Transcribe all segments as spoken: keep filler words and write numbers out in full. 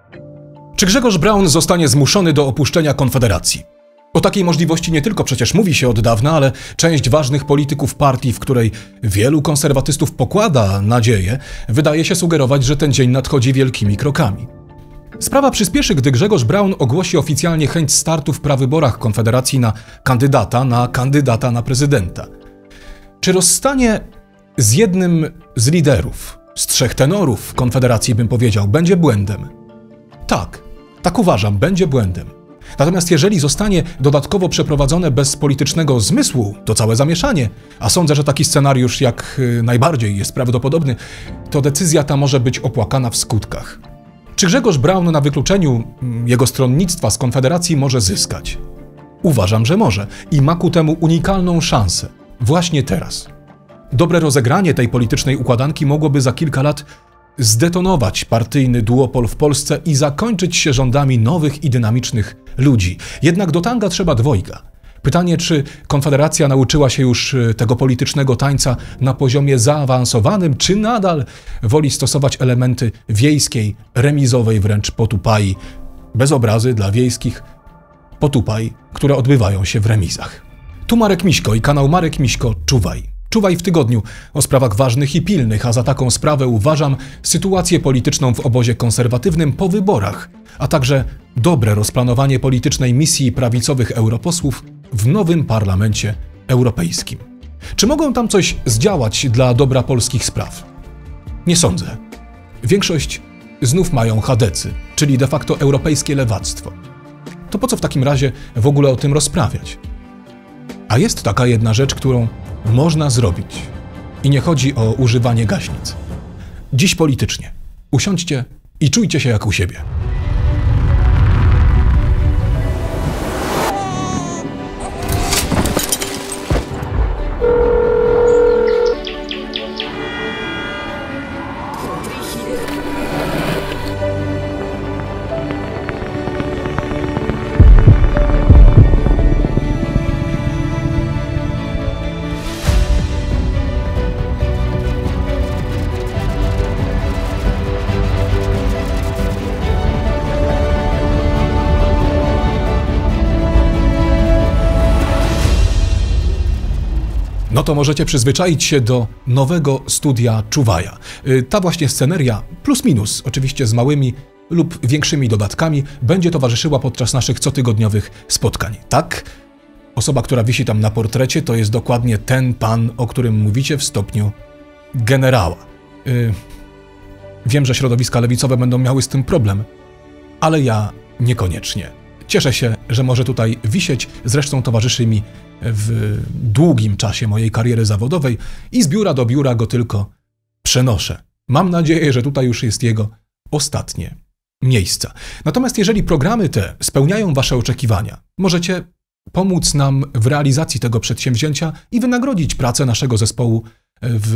Czy Grzegorz Braun zostanie zmuszony do opuszczenia Konfederacji? O takiej możliwości nie tylko przecież mówi się od dawna, ale część ważnych polityków partii, w której wielu konserwatystów pokłada nadzieję, wydaje się sugerować, że ten dzień nadchodzi wielkimi krokami. Sprawa przyspieszy, gdy Grzegorz Braun ogłosi oficjalnie chęć startu w prawyborach Konfederacji na kandydata na kandydata na prezydenta. Czy rozstanie z jednym z liderów, z trzech tenorów Konfederacji, bym powiedział, będzie błędem? Tak, tak uważam, będzie błędem. Natomiast jeżeli zostanie dodatkowo przeprowadzone bez politycznego zmysłu, to całe zamieszanie, a sądzę, że taki scenariusz jak najbardziej jest prawdopodobny, to decyzja ta może być opłakana w skutkach. Czy Grzegorz Braun na wykluczeniu jego stronnictwa z Konfederacji może zyskać? Uważam, że może i ma ku temu unikalną szansę. Właśnie teraz. Dobre rozegranie tej politycznej układanki mogłoby za kilka lat zdetonować partyjny duopol w Polsce i zakończyć się rządami nowych i dynamicznych ludzi. Jednak do tanga trzeba dwojga. Pytanie, czy Konfederacja nauczyła się już tego politycznego tańca na poziomie zaawansowanym, czy nadal woli stosować elementy wiejskiej, remizowej wręcz potupai, bez obrazy dla wiejskich potupai, które odbywają się w remizach. Tu Marek Miśko i kanał Marek Miśko Czuwaj. Czuwaj w tygodniu o sprawach ważnych i pilnych, a za taką sprawę uważam sytuację polityczną w obozie konserwatywnym po wyborach, a także dobre rozplanowanie politycznej misji prawicowych europosłów w nowym Parlamencie Europejskim. Czy mogą tam coś zdziałać dla dobra polskich spraw? Nie sądzę. Większość znów mają chadecy, czyli de facto europejskie lewactwo. To po co w takim razie w ogóle o tym rozprawiać? A jest taka jedna rzecz, którą można zrobić. I nie chodzi o używanie gaśnic. Dziś politycznie. Usiądźcie i czujcie się jak u siebie. No to możecie przyzwyczaić się do nowego studia Czuwaja. Ta właśnie sceneria, plus minus, oczywiście z małymi lub większymi dodatkami, będzie towarzyszyła podczas naszych cotygodniowych spotkań. Tak? Osoba, która wisi tam na portrecie, to jest dokładnie ten pan, o którym mówicie w stopniu generała. Yy, wiem, że środowiska lewicowe będą miały z tym problem, ale ja niekoniecznie. Cieszę się, że może tutaj wisieć, zresztą towarzyszy mi w długim czasie mojej kariery zawodowej i z biura do biura go tylko przenoszę. Mam nadzieję, że tutaj już jest jego ostatnie miejsce. Natomiast jeżeli programy te spełniają wasze oczekiwania, możecie pomóc nam w realizacji tego przedsięwzięcia i wynagrodzić pracę naszego zespołu w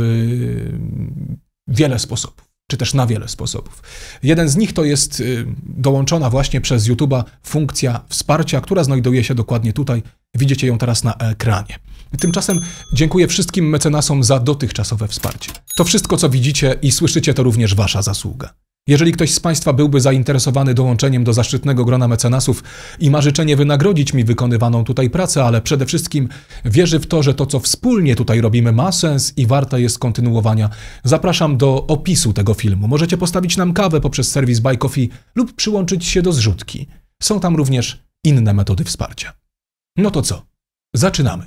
wiele sposobów, czy też na wiele sposobów. Jeden z nich to jest dołączona właśnie przez YouTube'a funkcja wsparcia, która znajduje się dokładnie tutaj. Widzicie ją teraz na ekranie. Tymczasem dziękuję wszystkim mecenasom za dotychczasowe wsparcie. To wszystko, co widzicie i słyszycie, to również wasza zasługa. Jeżeli ktoś z Państwa byłby zainteresowany dołączeniem do zaszczytnego grona mecenasów i ma życzenie wynagrodzić mi wykonywaną tutaj pracę, ale przede wszystkim wierzy w to, że to, co wspólnie tutaj robimy, ma sens i warte jest kontynuowania, zapraszam do opisu tego filmu. Możecie postawić nam kawę poprzez serwis Buy Coffee lub przyłączyć się do zrzutki. Są tam również inne metody wsparcia. No to co? Zaczynamy.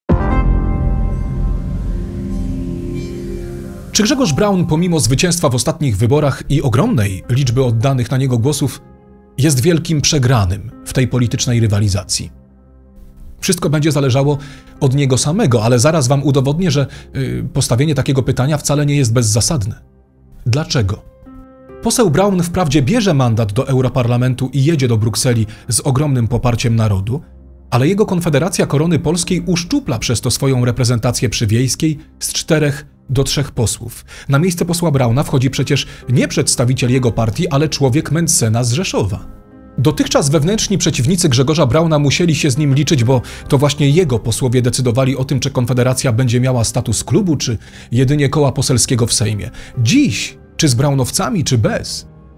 Czy Grzegorz Braun, pomimo zwycięstwa w ostatnich wyborach i ogromnej liczby oddanych na niego głosów, jest wielkim przegranym w tej politycznej rywalizacji? Wszystko będzie zależało od niego samego, ale zaraz wam udowodnię, że yy, postawienie takiego pytania wcale nie jest bezzasadne. Dlaczego? Poseł Braun wprawdzie bierze mandat do Europarlamentu i jedzie do Brukseli z ogromnym poparciem narodu, ale jego Konfederacja Korony Polskiej uszczupla przez to swoją reprezentację przywiejskiej z czterech do trzech posłów. Na miejsce posła Brauna wchodzi przecież nie przedstawiciel jego partii, ale człowiek Mentzena z Rzeszowa. Dotychczas wewnętrzni przeciwnicy Grzegorza Brauna musieli się z nim liczyć, bo to właśnie jego posłowie decydowali o tym, czy Konfederacja będzie miała status klubu, czy jedynie koła poselskiego w Sejmie. Dziś, czy z Braunowcami, czy bez,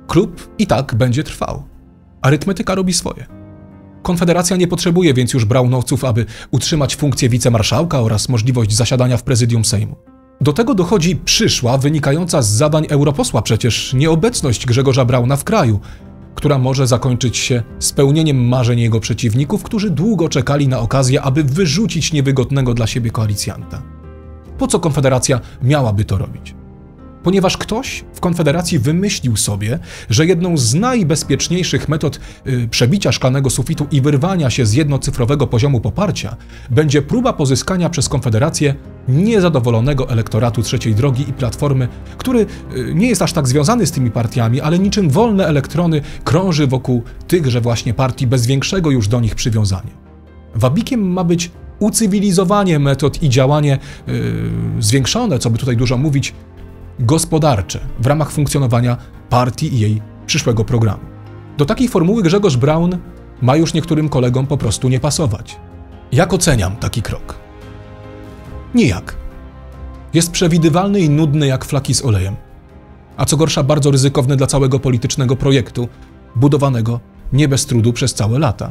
Klub i tak będzie trwał. Arytmetyka robi swoje. Konfederacja nie potrzebuje więc już Braunowców, aby utrzymać funkcję wicemarszałka oraz możliwość zasiadania w prezydium Sejmu. Do tego dochodzi przyszła, wynikająca z zadań europosła przecież, nieobecność Grzegorza Brauna w kraju, która może zakończyć się spełnieniem marzeń jego przeciwników, którzy długo czekali na okazję, aby wyrzucić niewygodnego dla siebie koalicjanta. Po co Konfederacja miałaby to robić? Ponieważ ktoś w Konfederacji wymyślił sobie, że jedną z najbezpieczniejszych metod yy, przebicia szklanego sufitu i wyrwania się z jednocyfrowego poziomu poparcia będzie próba pozyskania przez Konfederację niezadowolonego elektoratu Trzeciej Drogi i Platformy, który yy, nie jest aż tak związany z tymi partiami, ale niczym wolne elektrony krąży wokół tychże właśnie partii bez większego już do nich przywiązania. Wabikiem ma być ucywilizowanie metod i działanie yy, zwiększone, co by tutaj dużo mówić, gospodarcze w ramach funkcjonowania partii i jej przyszłego programu. Do takiej formuły Grzegorz Braun ma już niektórym kolegom po prostu nie pasować. Jak oceniam taki krok? Nijak. Jest przewidywalny i nudny jak flaki z olejem. A co gorsza, bardzo ryzykowny dla całego politycznego projektu, budowanego nie bez trudu przez całe lata.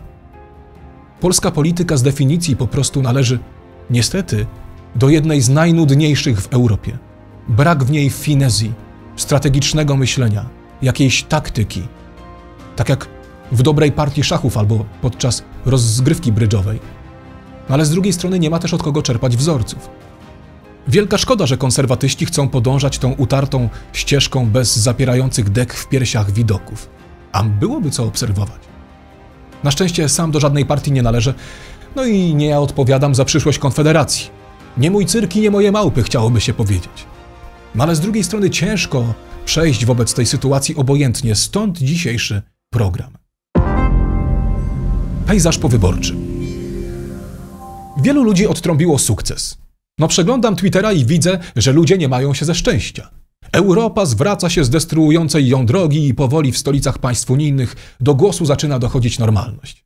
Polska polityka z definicji po prostu należy, niestety, do jednej z najnudniejszych w Europie. Brak w niej finezji, strategicznego myślenia, jakiejś taktyki. Tak jak w dobrej partii szachów albo podczas rozgrywki brydżowej. No ale z drugiej strony nie ma też od kogo czerpać wzorców. Wielka szkoda, że konserwatyści chcą podążać tą utartą ścieżką bez zapierających dek w piersiach widoków. A byłoby co obserwować. Na szczęście sam do żadnej partii nie należę, no i nie ja odpowiadam za przyszłość Konfederacji. Nie mój cyrk i nie moje małpy, chciałoby się powiedzieć. No ale z drugiej strony ciężko przejść wobec tej sytuacji obojętnie, stąd dzisiejszy program. Pejzaż powyborczy. Wielu ludzi odtrąbiło sukces. No przeglądam Twittera i widzę, że ludzie nie mają się ze szczęścia. Europa zwraca się z destruującej ją drogi i powoli w stolicach państw unijnych do głosu zaczyna dochodzić normalność.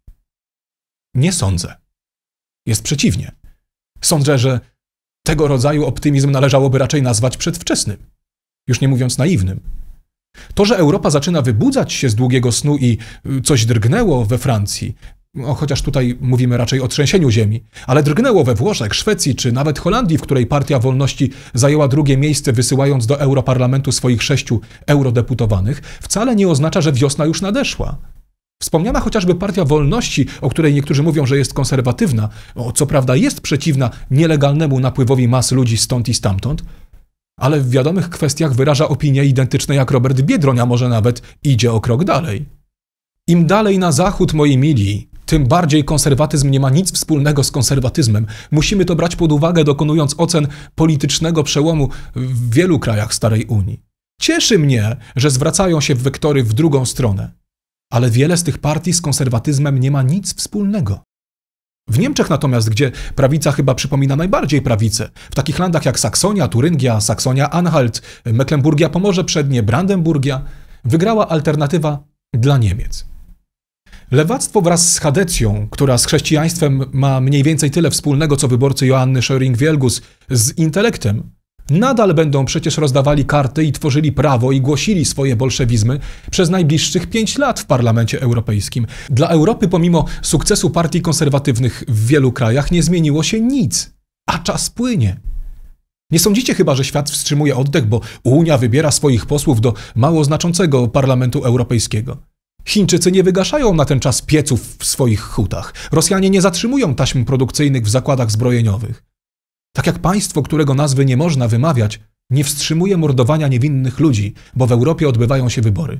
Nie sądzę. Jest przeciwnie. Sądzę, że tego rodzaju optymizm należałoby raczej nazwać przedwczesnym, już nie mówiąc naiwnym. To, że Europa zaczyna wybudzać się z długiego snu i coś drgnęło we Francji, no, chociaż tutaj mówimy raczej o trzęsieniu ziemi, ale drgnęło we Włoszech, Szwecji czy nawet Holandii, w której Partia Wolności zajęła drugie miejsce, wysyłając do Europarlamentu swoich sześciu eurodeputowanych, wcale nie oznacza, że wiosna już nadeszła. Wspomniana chociażby Partia Wolności, o której niektórzy mówią, że jest konserwatywna, o, co prawda jest przeciwna nielegalnemu napływowi mas ludzi stąd i stamtąd, ale w wiadomych kwestiach wyraża opinie identyczne jak Robert Biedroń, a może nawet idzie o krok dalej. Im dalej na zachód, moi mili, tym bardziej konserwatyzm nie ma nic wspólnego z konserwatyzmem. Musimy to brać pod uwagę, dokonując ocen politycznego przełomu w wielu krajach Starej Unii. Cieszy mnie, że zwracają się wektory w drugą stronę. Ale wiele z tych partii z konserwatyzmem nie ma nic wspólnego. W Niemczech natomiast, gdzie prawica chyba przypomina najbardziej prawicę, w takich landach jak Saksonia, Turyngia, Saksonia-Anhalt, Mecklenburgia Pomorze Przednie, Brandenburgia, wygrała alternatywa dla Niemiec. Lewactwo wraz z chadecją, która z chrześcijaństwem ma mniej więcej tyle wspólnego, co wyborcy Joanny Schöring-Wielgus z intelektem, nadal będą przecież rozdawali karty i tworzyli prawo i głosili swoje bolszewizmy przez najbliższych pięć lat w Parlamencie Europejskim. Dla Europy pomimo sukcesu partii konserwatywnych w wielu krajach nie zmieniło się nic, a czas płynie. Nie sądzicie chyba, że świat wstrzymuje oddech, bo Unia wybiera swoich posłów do mało znaczącego Parlamentu Europejskiego. Chińczycy nie wygaszają na ten czas pieców w swoich hutach. Rosjanie nie zatrzymują taśm produkcyjnych w zakładach zbrojeniowych. Tak jak państwo, którego nazwy nie można wymawiać, nie wstrzymuje mordowania niewinnych ludzi, bo w Europie odbywają się wybory.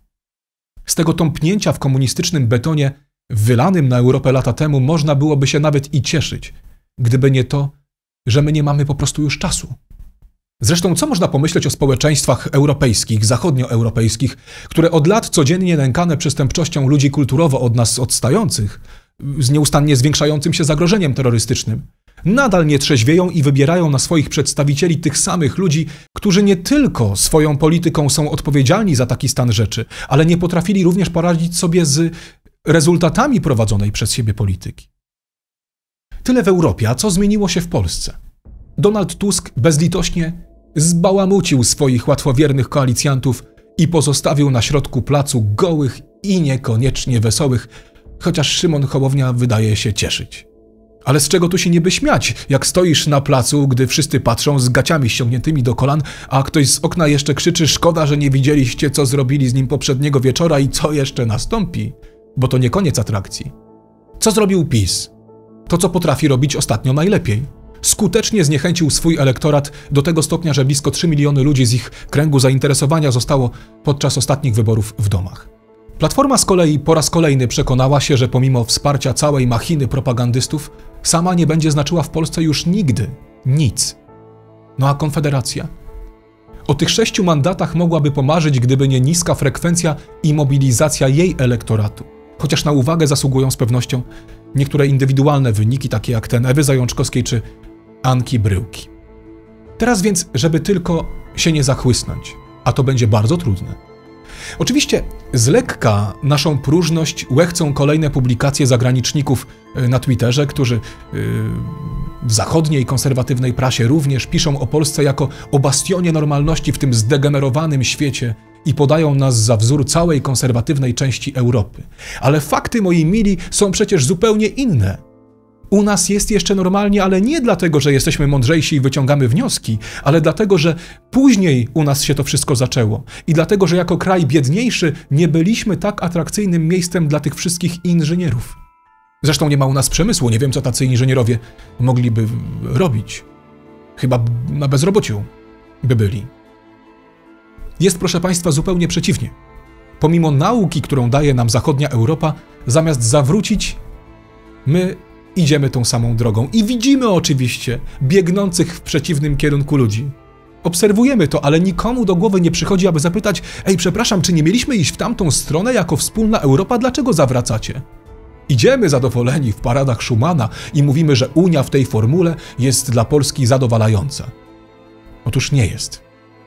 Z tego tąpnięcia w komunistycznym betonie, wylanym na Europę lata temu, można byłoby się nawet i cieszyć, gdyby nie to, że my nie mamy po prostu już czasu. Zresztą co można pomyśleć o społeczeństwach europejskich, zachodnioeuropejskich, które od lat codziennie nękane przestępczością ludzi kulturowo od nas odstających, z nieustannie zwiększającym się zagrożeniem terrorystycznym, nadal nie trzeźwieją i wybierają na swoich przedstawicieli tych samych ludzi, którzy nie tylko swoją polityką są odpowiedzialni za taki stan rzeczy, ale nie potrafili również poradzić sobie z rezultatami prowadzonej przez siebie polityki. Tyle w Europie, a co zmieniło się w Polsce? Donald Tusk bezlitośnie zbałamucił swoich łatwowiernych koalicjantów i pozostawił na środku placu gołych i niekoniecznie wesołych, chociaż Szymon Hołownia wydaje się cieszyć. Ale z czego tu się niby śmiać, jak stoisz na placu, gdy wszyscy patrzą z gaciami ściągniętymi do kolan, a ktoś z okna jeszcze krzyczy: szkoda, że nie widzieliście, co zrobili z nim poprzedniego wieczora i co jeszcze nastąpi, bo to nie koniec atrakcji. Co zrobił PiS? To, co potrafi robić ostatnio najlepiej. Skutecznie zniechęcił swój elektorat do tego stopnia, że blisko trzy miliony ludzi z ich kręgu zainteresowania zostało podczas ostatnich wyborów w domach. Platforma z kolei po raz kolejny przekonała się, że pomimo wsparcia całej machiny propagandystów, sama nie będzie znaczyła w Polsce już nigdy nic. No a Konfederacja? O tych sześciu mandatach mogłaby pomarzyć, gdyby nie niska frekwencja i mobilizacja jej elektoratu. Chociaż na uwagę zasługują z pewnością niektóre indywidualne wyniki, takie jak ten Ewy Zajączkowskiej czy Anki Bryłki. Teraz więc, żeby tylko się nie zachłysnąć, a to będzie bardzo trudne. Oczywiście z lekka naszą próżność łechcą kolejne publikacje zagraniczników na Twitterze, którzy w zachodniej konserwatywnej prasie również piszą o Polsce jako o bastionie normalności w tym zdegenerowanym świecie i podają nas za wzór całej konserwatywnej części Europy. Ale fakty, moi mili, są przecież zupełnie inne. U nas jest jeszcze normalnie, ale nie dlatego, że jesteśmy mądrzejsi i wyciągamy wnioski, ale dlatego, że później u nas się to wszystko zaczęło. I dlatego, że jako kraj biedniejszy nie byliśmy tak atrakcyjnym miejscem dla tych wszystkich inżynierów. Zresztą nie ma u nas przemysłu, nie wiem, co tacy inżynierowie mogliby robić. Chyba na bezrobociu by byli. Jest, proszę Państwa, zupełnie przeciwnie. Pomimo nauki, którą daje nam zachodnia Europa, zamiast zawrócić, my idziemy tą samą drogą i widzimy oczywiście biegnących w przeciwnym kierunku ludzi. Obserwujemy to, ale nikomu do głowy nie przychodzi, aby zapytać: ej, przepraszam, czy nie mieliśmy iść w tamtą stronę jako wspólna Europa? Dlaczego zawracacie? Idziemy zadowoleni w paradach Schumana i mówimy, że Unia w tej formule jest dla Polski zadowalająca. Otóż nie jest.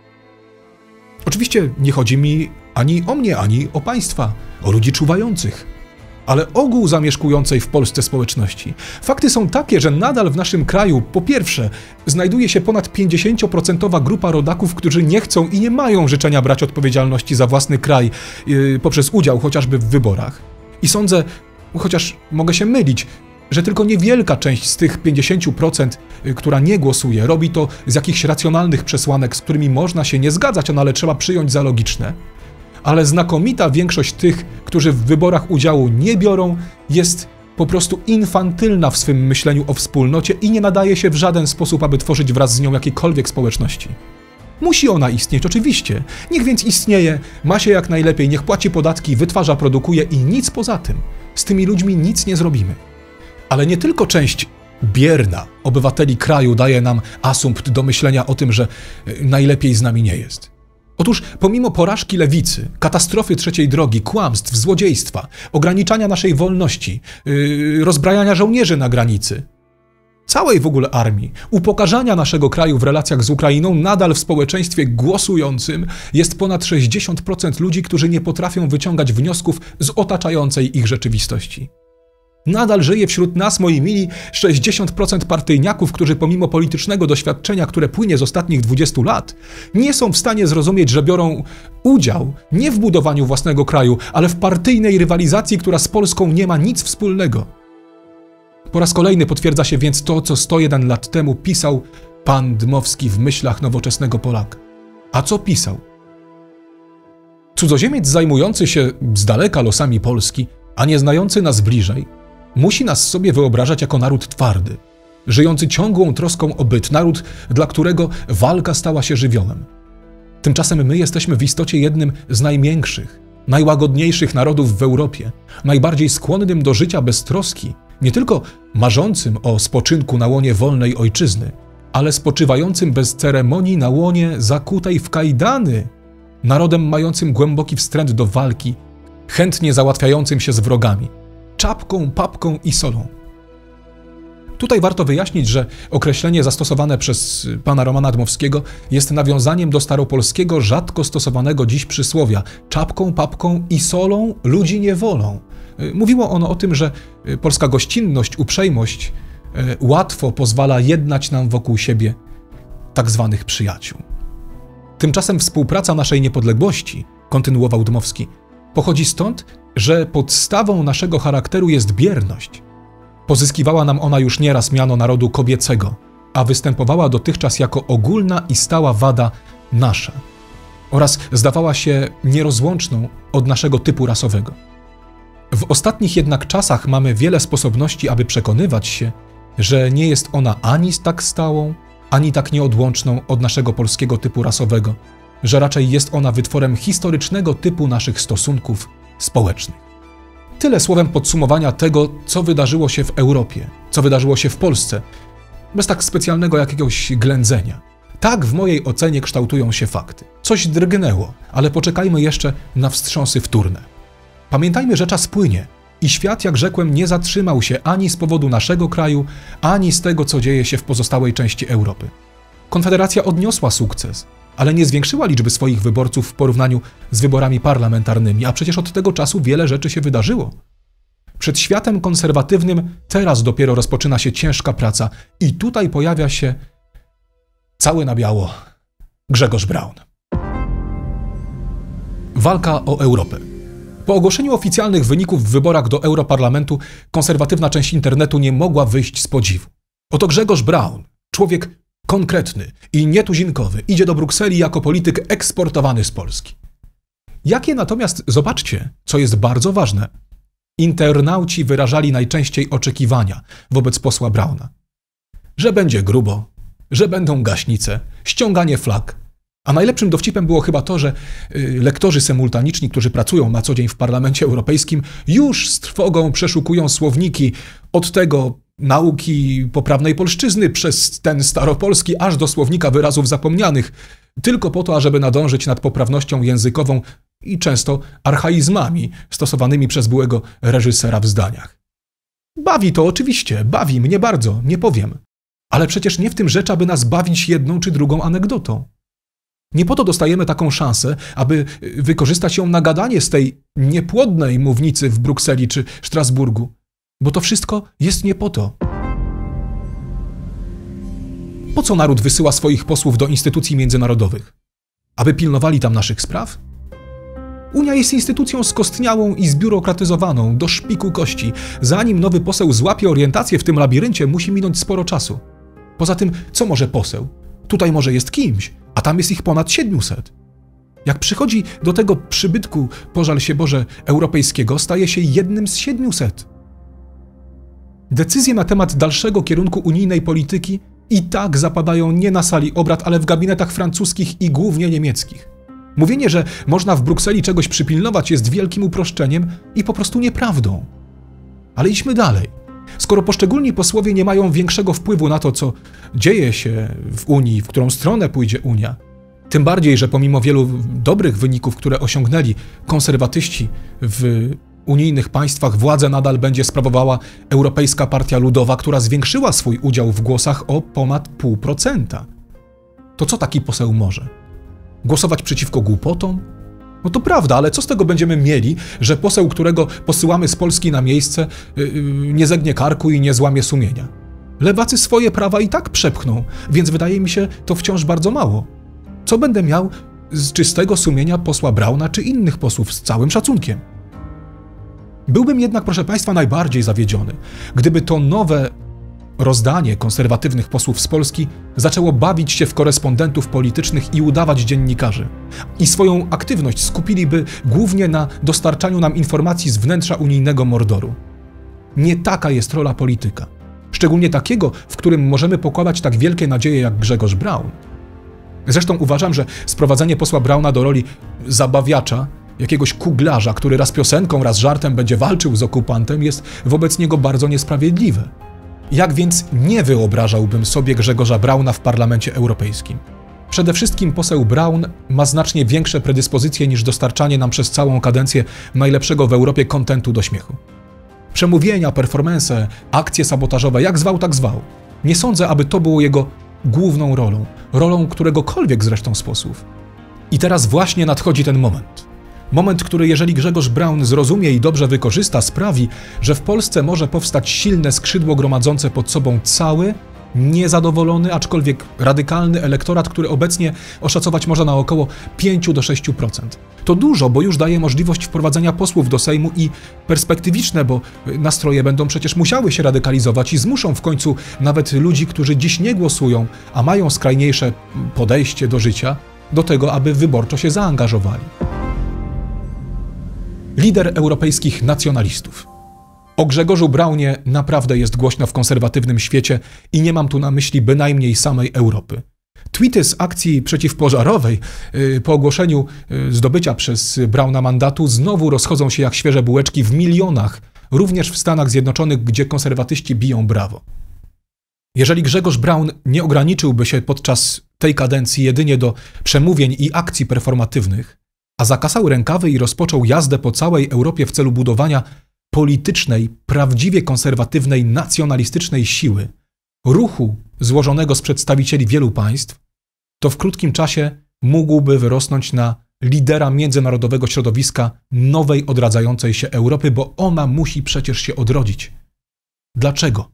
Oczywiście nie chodzi mi ani o mnie, ani o państwa, o ludzi czuwających, ale ogół zamieszkującej w Polsce społeczności. Fakty są takie, że nadal w naszym kraju, po pierwsze, znajduje się ponad pięćdziesięcioprocentowa grupa rodaków, którzy nie chcą i nie mają życzenia brać odpowiedzialności za własny kraj yy, poprzez udział chociażby w wyborach. I sądzę, chociaż mogę się mylić, że tylko niewielka część z tych pięćdziesięciu procent, która nie głosuje, robi to z jakichś racjonalnych przesłanek, z którymi można się nie zgadzać, ale trzeba przyjąć za logiczne. Ale znakomita większość tych, którzy w wyborach udziału nie biorą, jest po prostu infantylna w swym myśleniu o wspólnocie i nie nadaje się w żaden sposób, aby tworzyć wraz z nią jakiejkolwiek społeczności. Musi ona istnieć, oczywiście. Niech więc istnieje, ma się jak najlepiej, niech płaci podatki, wytwarza, produkuje i nic poza tym. Z tymi ludźmi nic nie zrobimy. Ale nie tylko część bierna obywateli kraju daje nam asumpt do myślenia o tym, że najlepiej z nami nie jest. Otóż pomimo porażki lewicy, katastrofy trzeciej drogi, kłamstw, złodziejstwa, ograniczania naszej wolności, yy, rozbrajania żołnierzy na granicy, całej w ogóle armii, upokarzania naszego kraju w relacjach z Ukrainą, nadal w społeczeństwie głosującym jest ponad sześćdziesiąt procent ludzi, którzy nie potrafią wyciągać wniosków z otaczającej ich rzeczywistości. Nadal żyje wśród nas, moi mili, sześćdziesiąt procent partyjniaków, którzy pomimo politycznego doświadczenia, które płynie z ostatnich dwudziestu lat, nie są w stanie zrozumieć, że biorą udział nie w budowaniu własnego kraju, ale w partyjnej rywalizacji, która z Polską nie ma nic wspólnego. Po raz kolejny potwierdza się więc to, co sto jeden lat temu pisał pan Dmowski w myślach nowoczesnego Polaka. A co pisał? Cudzoziemiec zajmujący się z daleka losami Polski, a nie znający nas bliżej, musi nas sobie wyobrażać jako naród twardy, żyjący ciągłą troską o byt, naród, dla którego walka stała się żywiołem. Tymczasem my jesteśmy w istocie jednym z najmiększych, najłagodniejszych narodów w Europie, najbardziej skłonnym do życia bez troski, nie tylko marzącym o spoczynku na łonie wolnej ojczyzny, ale spoczywającym bez ceremonii na łonie zakutej w kajdany, narodem mającym głęboki wstręt do walki, chętnie załatwiającym się z wrogami, czapką, papką i solą. Tutaj warto wyjaśnić, że określenie zastosowane przez pana Romana Dmowskiego jest nawiązaniem do staropolskiego, rzadko stosowanego dziś przysłowia: czapką, papką i solą ludzi nie wolą. Mówiło ono o tym, że polska gościnność, uprzejmość łatwo pozwala jednać nam wokół siebie tak zwanych przyjaciół. Tymczasem współpraca naszej niepodległości kontynuował Dmowski, pochodzi stąd, że podstawą naszego charakteru jest bierność. Pozyskiwała nam ona już nieraz miano narodu kobiecego, a występowała dotychczas jako ogólna i stała wada nasza oraz zdawała się nierozłączną od naszego typu rasowego. W ostatnich jednak czasach mamy wiele sposobności, aby przekonywać się, że nie jest ona ani tak stałą, ani tak nieodłączną od naszego polskiego typu rasowego, że raczej jest ona wytworem historycznego typu naszych stosunków społecznych. Tyle słowem podsumowania tego, co wydarzyło się w Europie, co wydarzyło się w Polsce, bez tak specjalnego jakiegoś ględzenia. Tak w mojej ocenie kształtują się fakty. Coś drgnęło, ale poczekajmy jeszcze na wstrząsy wtórne. Pamiętajmy, że czas płynie i świat, jak rzekłem, nie zatrzymał się ani z powodu naszego kraju, ani z tego, co dzieje się w pozostałej części Europy. Konfederacja odniosła sukces, ale nie zwiększyła liczby swoich wyborców w porównaniu z wyborami parlamentarnymi, a przecież od tego czasu wiele rzeczy się wydarzyło. Przed światem konserwatywnym teraz dopiero rozpoczyna się ciężka praca i tutaj pojawia się cały na biało Grzegorz Braun. Walka o Europę. Po ogłoszeniu oficjalnych wyników w wyborach do Europarlamentu konserwatywna część internetu nie mogła wyjść z podziwu. Oto Grzegorz Braun, człowiek konkretny i nietuzinkowy, idzie do Brukseli jako polityk eksportowany z Polski. Jakie natomiast, zobaczcie, co jest bardzo ważne, internauci wyrażali najczęściej oczekiwania wobec posła Brauna. Że będzie grubo, że będą gaśnice, ściąganie flag. A najlepszym dowcipem było chyba to, że lektorzy symultaniczni, którzy pracują na co dzień w Parlamencie Europejskim, już z trwogą przeszukują słowniki od tego nauki poprawnej polszczyzny przez ten staropolski aż do słownika wyrazów zapomnianych, tylko po to, ażeby nadążyć nad poprawnością językową i często archaizmami stosowanymi przez byłego reżysera w zdaniach. Bawi to oczywiście, bawi mnie bardzo, nie powiem. Ale przecież nie w tym rzecz, aby nas bawić jedną czy drugą anegdotą. Nie po to dostajemy taką szansę, aby wykorzystać ją na gadanie z tej niepłodnej mównicy w Brukseli czy Strasburgu, bo to wszystko jest nie po to. Po co naród wysyła swoich posłów do instytucji międzynarodowych? Aby pilnowali tam naszych spraw? Unia jest instytucją skostniałą i zbiurokratyzowaną do szpiku kości. Zanim nowy poseł złapie orientację w tym labiryncie, musi minąć sporo czasu. Poza tym, co może poseł? Tutaj może jest kimś, a tam jest ich ponad siedmiuset. Jak przychodzi do tego przybytku, pożal się Boże, europejskiego, staje się jednym z siedmiuset. Decyzje na temat dalszego kierunku unijnej polityki i tak zapadają nie na sali obrad, ale w gabinetach francuskich i głównie niemieckich. Mówienie, że można w Brukseli czegoś przypilnować, jest wielkim uproszczeniem i po prostu nieprawdą. Ale idźmy dalej. Skoro poszczególni posłowie nie mają większego wpływu na to, co dzieje się w Unii, w którą stronę pójdzie Unia, tym bardziej, że pomimo wielu dobrych wyników, które osiągnęli konserwatyści w unijnych państwach, władzę nadal będzie sprawowała Europejska Partia Ludowa, która zwiększyła swój udział w głosach o ponad pół procenta. To co taki poseł może? Głosować przeciwko głupotom? No to prawda, ale co z tego będziemy mieli, że poseł, którego posyłamy z Polski na miejsce, yy, nie zegnie karku i nie złamie sumienia? Lewacy swoje prawa i tak przepchną, więc wydaje mi się to wciąż bardzo mało. Co będę miał z czystego sumienia posła Brauna czy innych posłów, z całym szacunkiem? Byłbym jednak, proszę Państwa, najbardziej zawiedziony, gdyby to nowe rozdanie konserwatywnych posłów z Polski zaczęło bawić się w korespondentów politycznych i udawać dziennikarzy. I swoją aktywność skupiliby głównie na dostarczaniu nam informacji z wnętrza unijnego mordoru. Nie taka jest rola polityka. Szczególnie takiego, w którym możemy pokładać tak wielkie nadzieje jak Grzegorz Braun. Zresztą uważam, że sprowadzenie posła Brauna do roli zabawiacza, jakiegoś kuglarza, który raz piosenką, raz żartem będzie walczył z okupantem, jest wobec niego bardzo niesprawiedliwe. Jak więc nie wyobrażałbym sobie Grzegorza Brauna w Parlamencie Europejskim? Przede wszystkim poseł Braun ma znacznie większe predyspozycje niż dostarczanie nam przez całą kadencję najlepszego w Europie kontentu do śmiechu. Przemówienia, performance, akcje sabotażowe, jak zwał, tak zwał. Nie sądzę, aby to było jego główną rolą, rolą któregokolwiek zresztą z posłów. I teraz właśnie nadchodzi ten moment. Moment, który jeżeli Grzegorz Braun zrozumie i dobrze wykorzysta, sprawi, że w Polsce może powstać silne skrzydło gromadzące pod sobą cały, niezadowolony, aczkolwiek radykalny elektorat, który obecnie oszacować można na około pięć do sześciu procent. To dużo, bo już daje możliwość wprowadzenia posłów do Sejmu i perspektywiczne, bo nastroje będą przecież musiały się radykalizować i zmuszą w końcu nawet ludzi, którzy dziś nie głosują, a mają skrajniejsze podejście do życia, do tego, aby wyborczo się zaangażowali. Lider europejskich nacjonalistów. O Grzegorzu Braunie naprawdę jest głośno w konserwatywnym świecie i nie mam tu na myśli bynajmniej samej Europy. Tweety z akcji przeciwpożarowej yy, po ogłoszeniu yy, zdobycia przez Brauna mandatu znowu rozchodzą się jak świeże bułeczki w milionach, również w Stanach Zjednoczonych, gdzie konserwatyści biją brawo. Jeżeli Grzegorz Braun nie ograniczyłby się podczas tej kadencji jedynie do przemówień i akcji performatywnych, a zakasał rękawy i rozpoczął jazdę po całej Europie w celu budowania politycznej, prawdziwie konserwatywnej, nacjonalistycznej siły, ruchu złożonego z przedstawicieli wielu państw, to w krótkim czasie mógłby wyrosnąć na lidera międzynarodowego środowiska nowej, odradzającej się Europy, bo ona musi przecież się odrodzić. Dlaczego?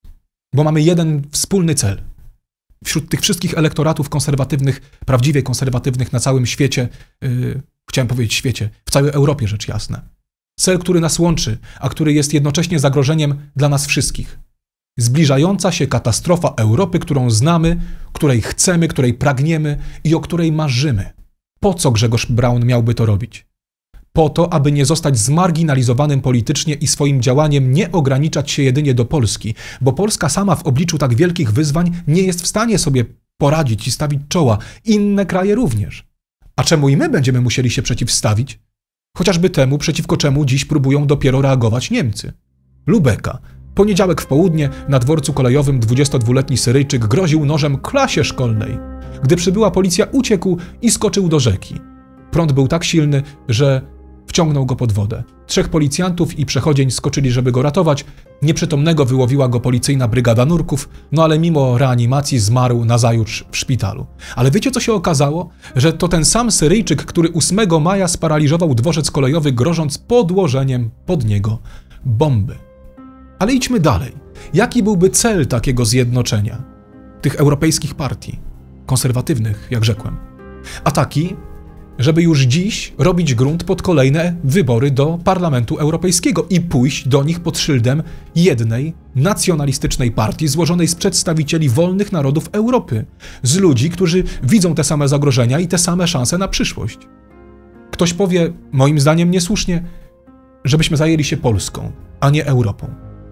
Bo mamy jeden wspólny cel. Wśród tych wszystkich elektoratów konserwatywnych, prawdziwie konserwatywnych na całym świecie, yy, chciałem powiedzieć świecie, w całej Europie rzecz jasna. Cel, który nas łączy, a który jest jednocześnie zagrożeniem dla nas wszystkich. Zbliżająca się katastrofa Europy, którą znamy, której chcemy, której pragniemy i o której marzymy. Po co Grzegorz Braun miałby to robić? Po to, aby nie zostać zmarginalizowanym politycznie i swoim działaniem nie ograniczać się jedynie do Polski, bo Polska sama w obliczu tak wielkich wyzwań nie jest w stanie sobie poradzić i stawić czoła. Inne kraje również. A czemu i my będziemy musieli się przeciwstawić? Chociażby temu, przeciwko czemu dziś próbują dopiero reagować Niemcy. Lubeka. Poniedziałek w południe na dworcu kolejowym dwudziestodwuletni Syryjczyk groził nożem klasie szkolnej. Gdy przybyła policja, uciekł i skoczył do rzeki. Prąd był tak silny, że wciągnął go pod wodę. Trzech policjantów i przechodzień skoczyli, żeby go ratować. Nieprzytomnego wyłowiła go policyjna brygada nurków, no ale mimo reanimacji zmarł nazajutrz w szpitalu. Ale wiecie, co się okazało? Że to ten sam Syryjczyk, który ósmego maja sparaliżował dworzec kolejowy, grożąc podłożeniem pod niego bomby. Ale idźmy dalej. Jaki byłby cel takiego zjednoczenia? Tych europejskich partii, konserwatywnych, jak rzekłem. A taki, żeby już dziś robić grunt pod kolejne wybory do Parlamentu Europejskiego i pójść do nich pod szyldem jednej nacjonalistycznej partii złożonej z przedstawicieli wolnych narodów Europy, z ludzi, którzy widzą te same zagrożenia i te same szanse na przyszłość. Ktoś powie, moim zdaniem niesłusznie, żebyśmy zajęli się Polską, a nie Europą.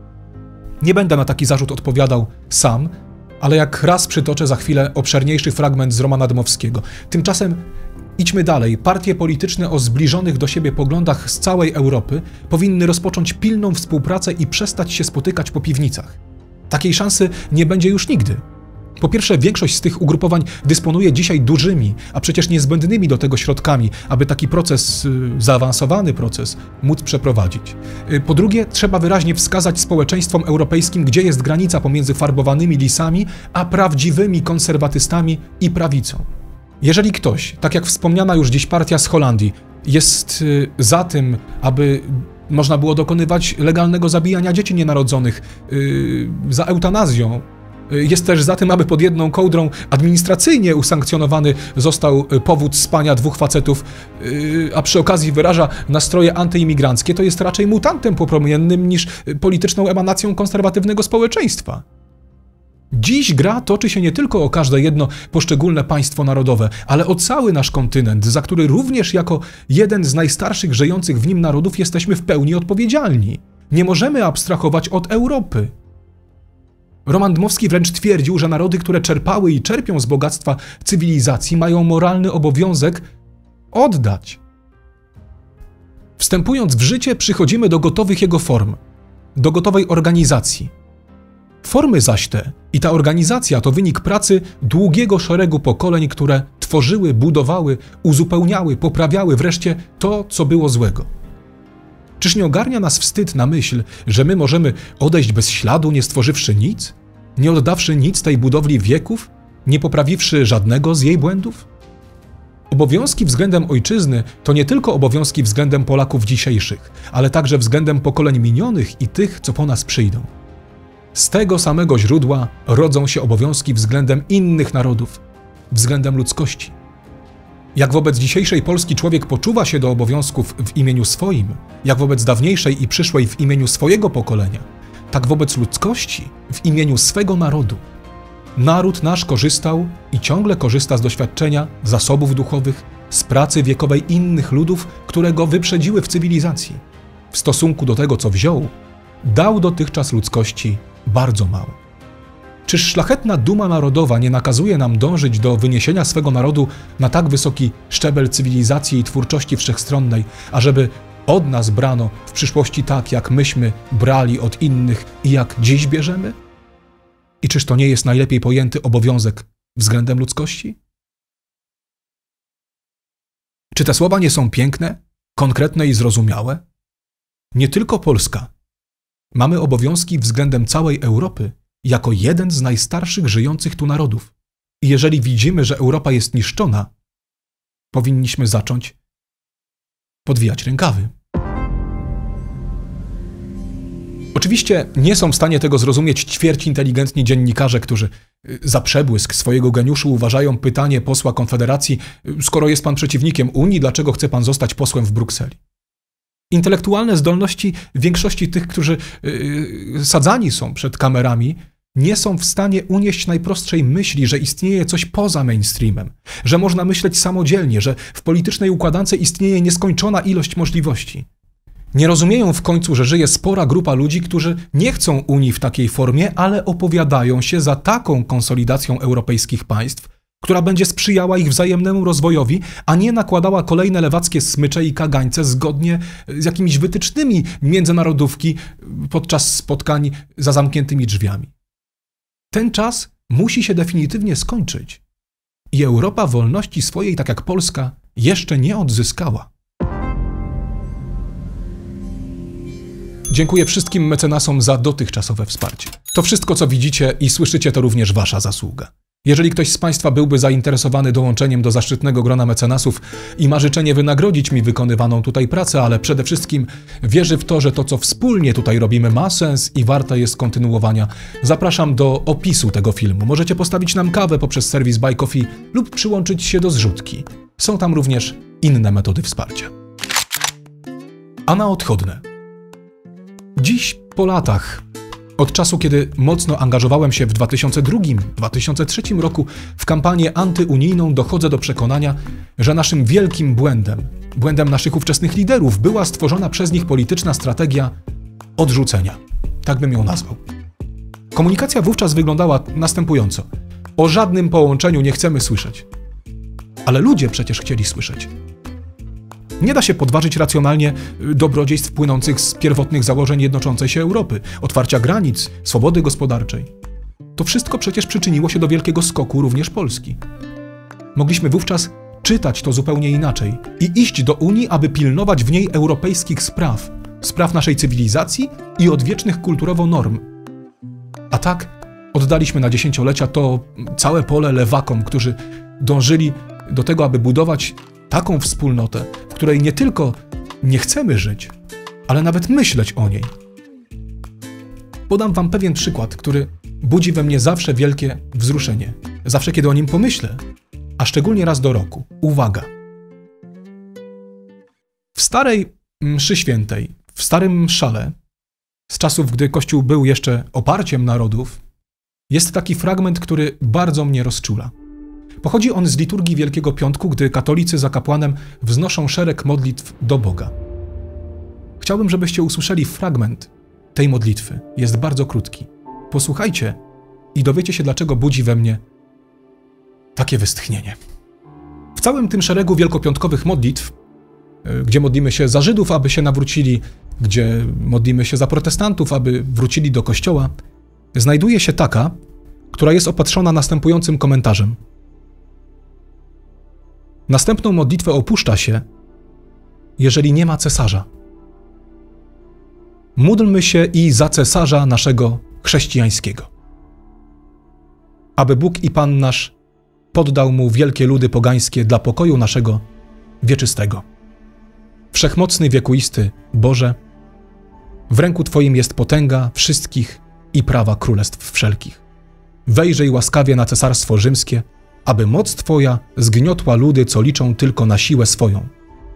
Nie będę na taki zarzut odpowiadał sam, ale jak raz przytoczę za chwilę obszerniejszy fragment z Romana Dmowskiego. Tymczasem idźmy dalej. Partie polityczne o zbliżonych do siebie poglądach z całej Europy powinny rozpocząć pilną współpracę i przestać się spotykać po piwnicach. Takiej szansy nie będzie już nigdy. Po pierwsze, większość z tych ugrupowań dysponuje dzisiaj dużymi, a przecież niezbędnymi do tego środkami, aby taki proces, zaawansowany proces, móc przeprowadzić. Po drugie, trzeba wyraźnie wskazać społeczeństwom europejskim, gdzie jest granica pomiędzy farbowanymi lisami, a prawdziwymi konserwatystami i prawicą. Jeżeli ktoś, tak jak wspomniana już dziś partia z Holandii, jest za tym, aby można było dokonywać legalnego zabijania dzieci nienarodzonych, za eutanazją, jest też za tym, aby pod jedną kołdrą administracyjnie usankcjonowany został powód spania dwóch facetów, a przy okazji wyraża nastroje antyimigranckie, to jest raczej mutantem popromiennym niż polityczną emanacją konserwatywnego społeczeństwa. Dziś gra toczy się nie tylko o każde jedno poszczególne państwo narodowe, ale o cały nasz kontynent, za który również jako jeden z najstarszych żyjących w nim narodów jesteśmy w pełni odpowiedzialni. Nie możemy abstrahować od Europy. Roman Dmowski wręcz twierdził, że narody, które czerpały i czerpią z bogactwa cywilizacji, mają moralny obowiązek oddać. Wstępując w życie, przychodzimy do gotowych jego form, do gotowej organizacji. Formy zaś te i ta organizacja to wynik pracy długiego szeregu pokoleń, które tworzyły, budowały, uzupełniały, poprawiały wreszcie to, co było złego. Czyż nie ogarnia nas wstyd na myśl, że my możemy odejść bez śladu, nie stworzywszy nic? Nie oddawszy nic tej budowli wieków? Nie poprawiwszy żadnego z jej błędów? Obowiązki względem ojczyzny to nie tylko obowiązki względem Polaków dzisiejszych, ale także względem pokoleń minionych i tych, co po nas przyjdą. z tego samego źródła rodzą się obowiązki względem innych narodów, względem ludzkości. Jak wobec dzisiejszej Polski człowiek poczuwa się do obowiązków w imieniu swoim, jak wobec dawniejszej i przyszłej w imieniu swojego pokolenia, tak wobec ludzkości w imieniu swego narodu. Naród nasz korzystał i ciągle korzysta z doświadczenia, zasobów duchowych, z pracy wiekowej innych ludów, które go wyprzedziły w cywilizacji. W stosunku do tego, co wziął, dał dotychczas ludzkości bardzo mało. Czyż szlachetna duma narodowa nie nakazuje nam dążyć do wyniesienia swego narodu na tak wysoki szczebel cywilizacji i twórczości wszechstronnej, ażeby od nas brano w przyszłości tak, jak myśmy brali od innych i jak dziś bierzemy? I czyż to nie jest najlepiej pojęty obowiązek względem ludzkości? Czy te słowa nie są piękne, konkretne i zrozumiałe? Nie tylko Polska. Mamy obowiązki względem całej Europy jako jeden z najstarszych żyjących tu narodów. I jeżeli widzimy, że Europa jest niszczona, powinniśmy zacząć podwijać rękawy. Oczywiście nie są w stanie tego zrozumieć ćwierć inteligentni dziennikarze, którzy za przebłysk swojego geniuszu uważają pytanie posła Konfederacji: skoro jest pan przeciwnikiem Unii, dlaczego chce pan zostać posłem w Brukseli? Intelektualne zdolności większości tych, którzy yy, sadzani są przed kamerami, nie są w stanie unieść najprostszej myśli, że istnieje coś poza mainstreamem, że można myśleć samodzielnie, że w politycznej układance istnieje nieskończona ilość możliwości. Nie rozumieją w końcu, że żyje spora grupa ludzi, którzy nie chcą Unii w takiej formie, ale opowiadają się za taką konsolidacją europejskich państw, która będzie sprzyjała ich wzajemnemu rozwojowi, a nie nakładała kolejne lewackie smycze i kagańce zgodnie z jakimiś wytycznymi międzynarodówki podczas spotkań za zamkniętymi drzwiami. Ten czas musi się definitywnie skończyć i Europa wolności swojej, tak jak Polska, jeszcze nie odzyskała. Dziękuję wszystkim mecenasom za dotychczasowe wsparcie. To wszystko, co widzicie i słyszycie, to również wasza zasługa. Jeżeli ktoś z Państwa byłby zainteresowany dołączeniem do zaszczytnego grona mecenasów i ma życzenie wynagrodzić mi wykonywaną tutaj pracę, ale przede wszystkim wierzy w to, że to, co wspólnie tutaj robimy, ma sens i warte jest kontynuowania, zapraszam do opisu tego filmu. Możecie postawić nam kawę poprzez serwis Buy Coffee lub przyłączyć się do zrzutki. Są tam również inne metody wsparcia. A na odchodne. Dziś, po latach, od czasu, kiedy mocno angażowałem się w dwa tysiące drugim do dwa tysiące trzecim roku w kampanię antyunijną, dochodzę do przekonania, że naszym wielkim błędem, błędem naszych ówczesnych liderów była stworzona przez nich polityczna strategia odrzucenia. Tak bym ją nazwał. Komunikacja wówczas wyglądała następująco. O żadnym połączeniu nie chcemy słyszeć. Ale ludzie przecież chcieli słyszeć. Nie da się podważyć racjonalnie dobrodziejstw płynących z pierwotnych założeń jednoczącej się Europy, otwarcia granic, swobody gospodarczej. To wszystko przecież przyczyniło się do wielkiego skoku również Polski. Mogliśmy wówczas czytać to zupełnie inaczej i iść do Unii, aby pilnować w niej europejskich spraw, spraw naszej cywilizacji i odwiecznych kulturowo norm. A tak oddaliśmy na dziesięciolecia to całe pole lewakom, którzy dążyli do tego, aby budować taką wspólnotę, w której nie tylko nie chcemy żyć, ale nawet myśleć o niej. Podam wam pewien przykład, który budzi we mnie zawsze wielkie wzruszenie. Zawsze, kiedy o nim pomyślę, a szczególnie raz do roku. Uwaga! W starej mszy świętej, w starym mszale, z czasów, gdy Kościół był jeszcze oparciem narodów, jest taki fragment, który bardzo mnie rozczula. Pochodzi on z liturgii Wielkiego Piątku, gdy katolicy za kapłanem wznoszą szereg modlitw do Boga. Chciałbym, żebyście usłyszeli fragment tej modlitwy. Jest bardzo krótki. Posłuchajcie i dowiecie się, dlaczego budzi we mnie takie westchnienie. W całym tym szeregu wielkopiątkowych modlitw, gdzie modlimy się za Żydów, aby się nawrócili, gdzie modlimy się za protestantów, aby wrócili do Kościoła, znajduje się taka, która jest opatrzona następującym komentarzem. Następną modlitwę opuszcza się, jeżeli nie ma cesarza. Módlmy się i za cesarza naszego chrześcijańskiego, aby Bóg i Pan nasz poddał mu wielkie ludy pogańskie dla pokoju naszego wieczystego. Wszechmocny, wiekuisty Boże, w ręku Twoim jest potęga wszystkich i prawa królestw wszelkich. Wejrzyj łaskawie na cesarstwo rzymskie, aby moc Twoja zgniotła ludy, co liczą tylko na siłę swoją.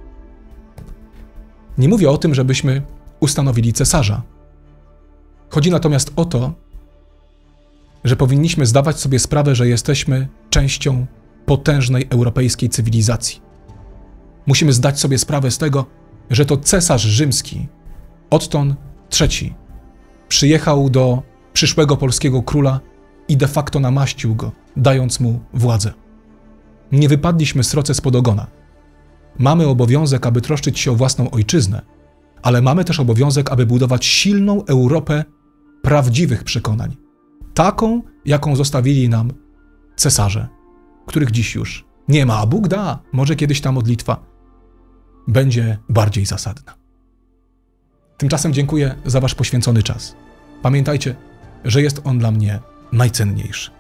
Nie mówię o tym, żebyśmy ustanowili cesarza. Chodzi natomiast o to, że powinniśmy zdawać sobie sprawę, że jesteśmy częścią potężnej europejskiej cywilizacji. Musimy zdać sobie sprawę z tego, że to cesarz rzymski, Otton trzeci, przyjechał do przyszłego polskiego króla i de facto namaścił go, dając mu władzę. Nie wypadliśmy sroce spod ogona. Mamy obowiązek, aby troszczyć się o własną ojczyznę, ale mamy też obowiązek, aby budować silną Europę prawdziwych przekonań. Taką, jaką zostawili nam cesarze, których dziś już nie ma, a Bóg da, może kiedyś ta modlitwa będzie bardziej zasadna. Tymczasem dziękuję za Wasz poświęcony czas. Pamiętajcie, że jest on dla mnie najcenniejszy.